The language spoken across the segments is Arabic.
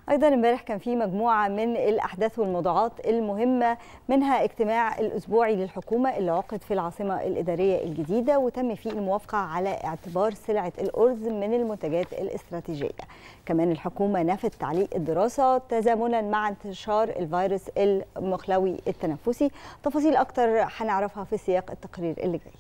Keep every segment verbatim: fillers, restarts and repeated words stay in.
أيضا امبارح كان في مجموعة من الأحداث والموضوعات المهمة، منها اجتماع الأسبوعي للحكومة اللي عقد في العاصمة الإدارية الجديدة وتم فيه الموافقة على اعتبار سلعة الأرز من المنتجات الاستراتيجية. كمان الحكومة نفت تعليق الدراسة تزامنا مع انتشار الفيروس المخلوي التنفسي. تفاصيل أكتر هنعرفها في سياق التقرير اللي جاي.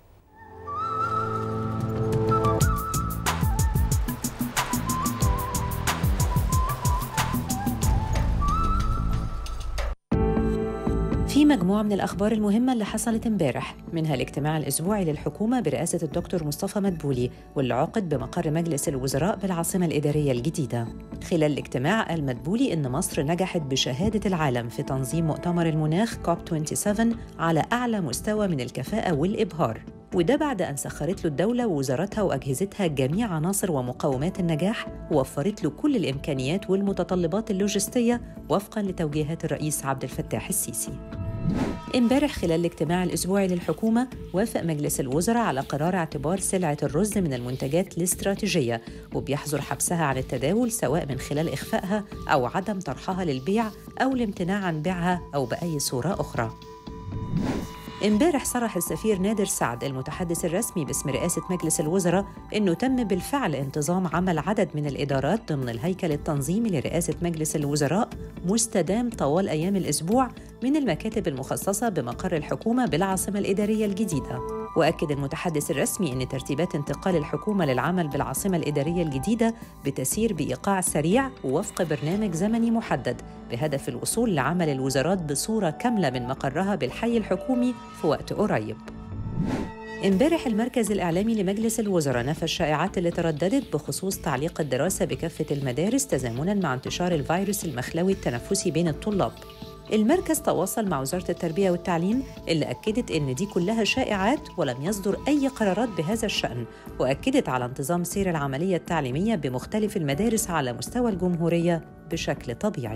في مجموعة من الأخبار المهمة اللي حصلت امبارح، منها الاجتماع الأسبوعي للحكومة برئاسة الدكتور مصطفى مدبولي واللي عقد بمقر مجلس الوزراء بالعاصمة الإدارية الجديدة. خلال الاجتماع قال مدبولي إن مصر نجحت بشهادة العالم في تنظيم مؤتمر المناخ كوب سبعة وعشرين على أعلى مستوى من الكفاءة والإبهار، وده بعد أن سخرت له الدولة ووزاراتها وأجهزتها جميع عناصر ومقومات النجاح، ووفرت له كل الإمكانيات والمتطلبات اللوجستية وفقاً لتوجيهات الرئيس عبد الفتاح السيسي. امبارح خلال الاجتماع الأسبوعي للحكومة وافق مجلس الوزراء على قرار اعتبار سلعة الرز من المنتجات الاستراتيجية، وبيحظر حبسها عن التداول سواء من خلال إخفائها أو عدم طرحها للبيع أو الامتناع عن بيعها أو بأي صورة أخرى. امبارح صرح السفير نادر سعد المتحدث الرسمي باسم رئاسة مجلس الوزراء إنه تم بالفعل انتظام عمل عدد من الإدارات ضمن الهيكل التنظيمي لرئاسة مجلس الوزراء مستدام طوال أيام الأسبوع من المكاتب المخصصة بمقر الحكومة بالعاصمة الإدارية الجديدة. وأكد المتحدث الرسمي أن ترتيبات انتقال الحكومة للعمل بالعاصمة الإدارية الجديدة بتسير بإيقاع سريع ووفق برنامج زمني محدد بهدف الوصول لعمل الوزارات بصورة كاملة من مقرها بالحي الحكومي في وقت قريب. امبارح المركز الإعلامي لمجلس الوزراء نفى الشائعات اللي ترددت بخصوص تعليق الدراسة بكافة المدارس تزامناً مع انتشار الفيروس المخلوي التنفسي بين الطلاب. المركز تواصل مع وزارة التربية والتعليم اللي أكدت إن دي كلها شائعات ولم يصدر أي قرارات بهذا الشأن، وأكدت على انتظام سير العملية التعليمية بمختلف المدارس على مستوى الجمهورية بشكل طبيعي.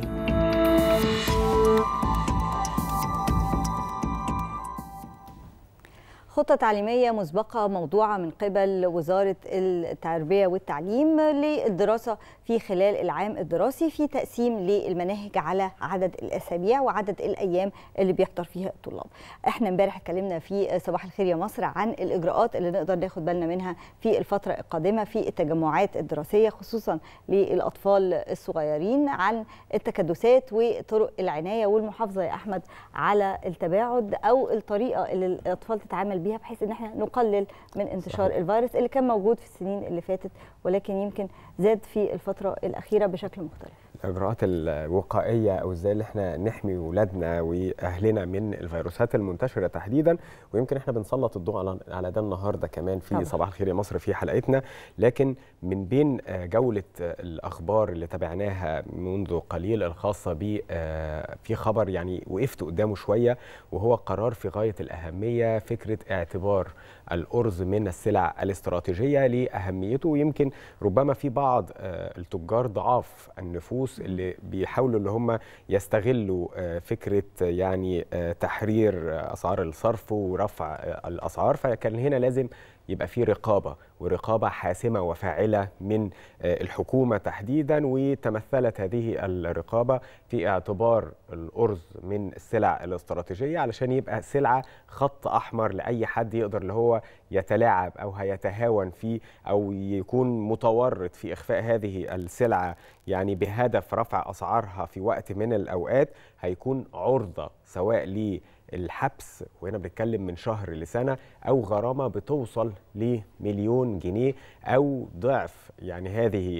خطة تعليمية مسبقة موضوعة من قبل وزارة التربية والتعليم للدراسة في خلال العام الدراسي في تقسيم للمناهج على عدد الأسابيع وعدد الأيام اللي بيحضر فيها الطلاب. احنا امبارح اتكلمنا في صباح الخير يا مصر عن الإجراءات اللي نقدر ناخد بالنا منها في الفترة القادمة في التجمعات الدراسية خصوصا للأطفال الصغيرين، عن التكدسات وطرق العناية والمحافظة يا أحمد على التباعد أو الطريقة اللي الأطفال تتعامل بيها بحيث ان احنا نقلل من انتشار صحيح. الفيروس اللي كان موجود في السنين اللي فاتت ولكن يمكن زاد في الفترة الأخيرة بشكل مختلف. الإجراءات الوقائية أو إزاي اللي احنا نحمي ولادنا وأهلنا من الفيروسات المنتشرة تحديدا، ويمكن احنا بنسلط الضوء على ده النهارده كمان في طبعا. صباح الخير يا مصر في حلقتنا. لكن من بين جولة الأخبار اللي تابعناها منذ قليل الخاصة ب في خبر يعني وقفت قدامه شوية، وهو قرار في غاية الأهمية، فكرة اعتبار الأرز من السلع الاستراتيجية لأهميته. ويمكن ربما في بعض التجار ضعاف النفوس اللي بيحاولوا اللي هم يستغلوا فكرة يعني تحرير أسعار الصرف ورفع الأسعار، فكان هنا لازم يبقى في رقابة ورقابة حاسمة وفاعلة من الحكومة تحديدا، وتمثلت هذه الرقابة في اعتبار الأرز من السلع الاستراتيجية علشان يبقى سلعة خط أحمر لأي حد يقدر اللي هو يتلاعب أو هيتهاون فيه أو يكون متورط في إخفاء هذه السلعة يعني بهدف رفع أسعارها في وقت من الأوقات، هيكون عرضة سواء ليه الحبس، وهنا بنتكلم من شهر لسنة، أو غرامة بتوصل لمليون جنيه أو ضعف يعني هذه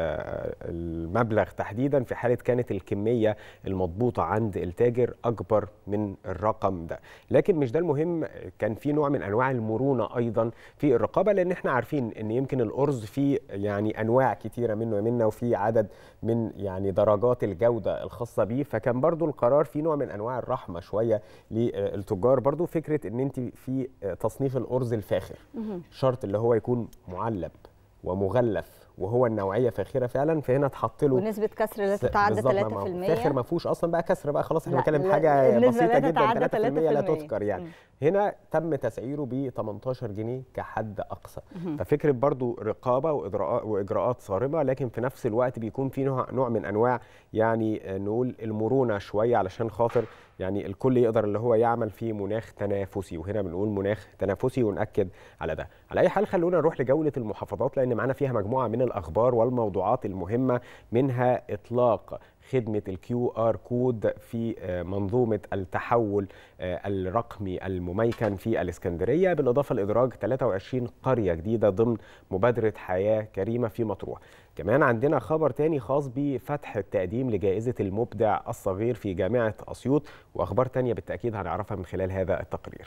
المبلغ تحديدا في حالة كانت الكمية المضبوطة عند التاجر أكبر من الرقم ده. لكن مش ده المهم، كان في نوع من أنواع المرونة أيضا في الرقابة، لأن احنا عارفين أن يمكن الأرز فيه يعني أنواع كتيرة منه ومنه وفي عدد من يعني درجات الجودة الخاصة به، فكان برضو القرار في نوع من أنواع الرحمة شوية للتجار. برضو فكرة ان انت في تصنيف الأرز الفاخر شرط اللي هو يكون معلب ومغلف وهو النوعيه فاخره فعلا، فهنا اتحط له ونسبه كسر لا تتعدى ثلاثة في المية. فاخر ما فيهوش اصلا بقى كسر بقى خلاص، احنا بنتكلم حاجه بسيطه جدا ثلاثة في المية لا تذكر يعني. م. هنا تم تسعيره ب ثمانية عشر جنيه كحد اقصى. م. ففكره برضو رقابه واجراءات واجراءات صارمه، لكن في نفس الوقت بيكون في نوع نوع من انواع يعني نقول المرونه شويه، علشان خاطر يعني الكل يقدر اللي هو يعمل في مناخ تنافسي، وهنا بنقول مناخ تنافسي ونأكد على ده. على اي حال خلونا نروح لجوله المحافظات، لان معانا فيها مجموعه من الاخبار والموضوعات المهمه، منها اطلاق خدمة الكيو آر كود في منظومة التحول الرقمي المميكن في الإسكندرية، بالإضافة لإدراج ثلاثة وعشرين قرية جديدة ضمن مبادرة حياة كريمة في مطروح. كمان عندنا خبر تاني خاص بفتح التقديم لجائزة المبدع الصغير في جامعة أسيوط، وأخبار تانية بالتأكيد هنعرفها من خلال هذا التقرير.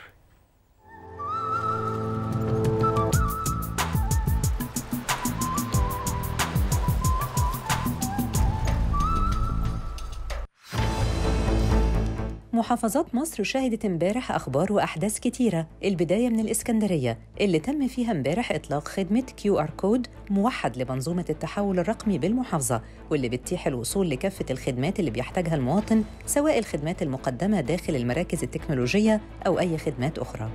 محافظات مصر شهدت امبارح أخبار وأحداث كتيرة، البداية من الإسكندرية اللي تم فيها امبارح إطلاق خدمة كيو آر كود موحد لمنظومة التحول الرقمي بالمحافظة، واللي بتتيح الوصول لكافة الخدمات اللي بيحتاجها المواطن، سواء الخدمات المقدمة داخل المراكز التكنولوجية أو أي خدمات أخرى.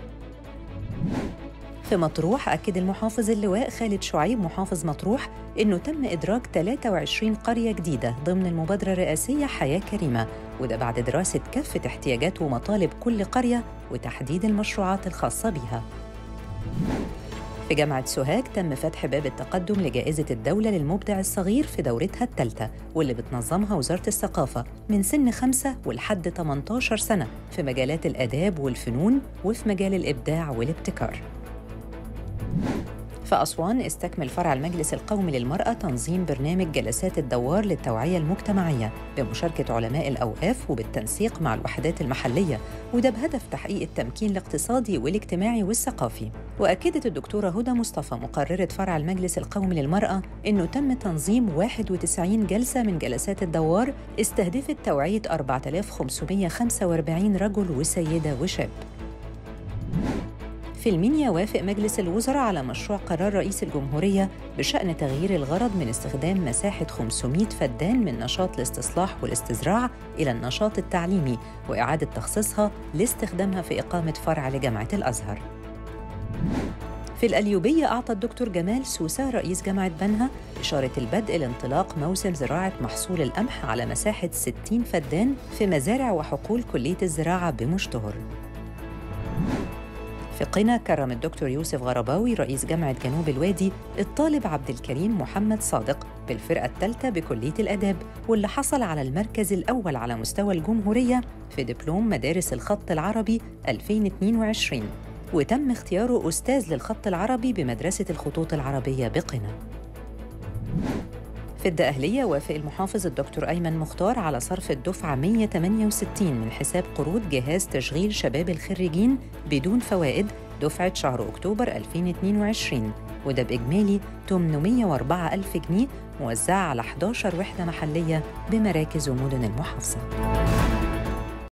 في مطروح أكد المحافظ اللواء خالد شعيب محافظ مطروح إنه تم إدراج ثلاثة وعشرين قرية جديدة ضمن المبادرة الرئاسية حياة كريمة، وده بعد دراسة كافة احتياجات ومطالب كل قرية وتحديد المشروعات الخاصة بيها. في جامعة سوهاج تم فتح باب التقدم لجائزة الدولة للمبدع الصغير في دورتها الثالثة، واللي بتنظمها وزارة الثقافة من سن خمسة ولحد ثمانية عشر سنة في مجالات الآداب والفنون وفي مجال الإبداع والابتكار. في أسوان استكمل فرع المجلس القومي للمرأة تنظيم برنامج جلسات الدوار للتوعية المجتمعية بمشاركة علماء الأوقاف وبالتنسيق مع الوحدات المحلية، وده بهدف تحقيق التمكين الاقتصادي والاجتماعي والثقافي. وأكدت الدكتورة هدى مصطفى مقررة فرع المجلس القومي للمرأة إنه تم تنظيم واحد وتسعين جلسة من جلسات الدوار استهدفت توعية أربعة آلاف وخمسمائة وخمسة وأربعين رجل وسيدة وشاب. في المنيا وافق مجلس الوزراء على مشروع قرار رئيس الجمهورية بشأن تغيير الغرض من استخدام مساحة خمسمائة فدان من نشاط الاستصلاح والاستزراع إلى النشاط التعليمي، وإعادة تخصيصها لاستخدامها في إقامة فرع لجامعة الأزهر. في القليوبية أعطى الدكتور جمال سوسة رئيس جامعة بنها إشارة البدء لانطلاق موسم زراعة محصول القمح على مساحة ستين فدان في مزارع وحقول كلية الزراعة بمشتهر. في قنا كرم الدكتور يوسف غرباوي رئيس جامعة جنوب الوادي الطالب عبد الكريم محمد صادق بالفرقة الثالثة بكلية الآداب، واللي حصل على المركز الأول على مستوى الجمهورية في دبلوم مدارس الخط العربي ألفين واثنين وعشرين، وتم اختياره أستاذ للخط العربي بمدرسة الخطوط العربية بقنا. في الدقهلية وافق المحافظ الدكتور أيمن مختار على صرف الدفعة مائة وثمانية وستين من حساب قروض جهاز تشغيل شباب الخريجين بدون فوائد دفعة شهر أكتوبر ألفين واثنين وعشرين، وده بإجمالي ثمانمائة وأربعة ألف جنيه موزعة على إحدى عشرة وحدة محلية بمراكز ومدن المحافظة.